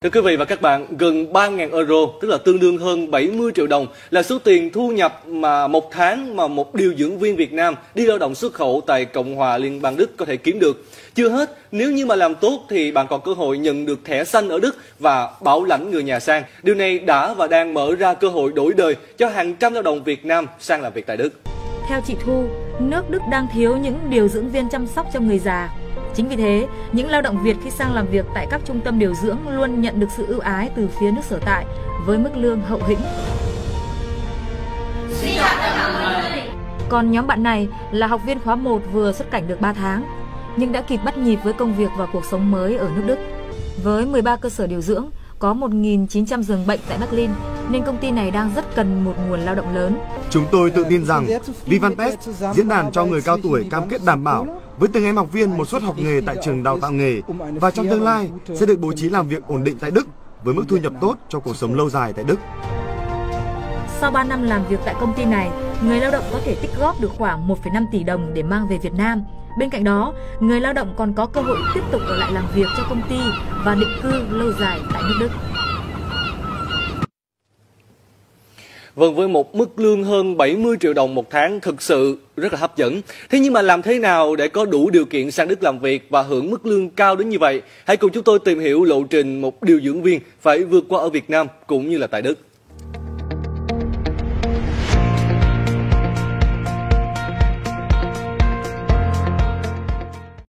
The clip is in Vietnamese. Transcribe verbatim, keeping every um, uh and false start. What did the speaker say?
Thưa quý vị và các bạn, gần ba nghìn euro, tức là tương đương hơn bảy mươi triệu đồng, là số tiền thu nhập mà một tháng mà một điều dưỡng viên Việt Nam đi lao động xuất khẩu tại Cộng hòa Liên bang Đức có thể kiếm được. Chưa hết, nếu như mà làm tốt thì bạn còn cơ hội nhận được thẻ xanh ở Đức và bảo lãnh người nhà sang. Điều này đã và đang mở ra cơ hội đổi đời cho hàng trăm lao động Việt Nam sang làm việc tại Đức. Theo chị Thu, nước Đức đang thiếu những điều dưỡng viên chăm sóc cho người già. Chính vì thế, những lao động Việt khi sang làm việc tại các trung tâm điều dưỡng luôn nhận được sự ưu ái từ phía nước sở tại với mức lương hậu hĩnh. Còn nhóm bạn này là học viên khóa một vừa xuất cảnh được ba tháng, nhưng đã kịp bắt nhịp với công việc và cuộc sống mới ở nước Đức. Với mười ba cơ sở điều dưỡng, có một nghìn chín trăm giường bệnh tại Berlin, nên công ty này đang rất cần một nguồn lao động lớn. Chúng tôi tự tin rằng Vivanpest, diễn đàn cho người cao tuổi, cam kết đảm bảo với từng em học viên một suất học nghề tại trường đào tạo nghề và trong tương lai sẽ được bố trí làm việc ổn định tại Đức với mức thu nhập tốt cho cuộc sống lâu dài tại Đức. Sau ba năm làm việc tại công ty này, người lao động có thể tích góp được khoảng một phẩy năm tỷ đồng để mang về Việt Nam. Bên cạnh đó, người lao động còn có cơ hội tiếp tục ở lại làm việc cho công ty và định cư lâu dài tại nước Đức. Vâng, với một mức lương hơn bảy mươi triệu đồng một tháng thực sự rất là hấp dẫn. Thế nhưng mà làm thế nào để có đủ điều kiện sang Đức làm việc và hưởng mức lương cao đến như vậy? Hãy cùng chúng tôi tìm hiểu lộ trình một điều dưỡng viên phải vượt qua ở Việt Nam cũng như là tại Đức.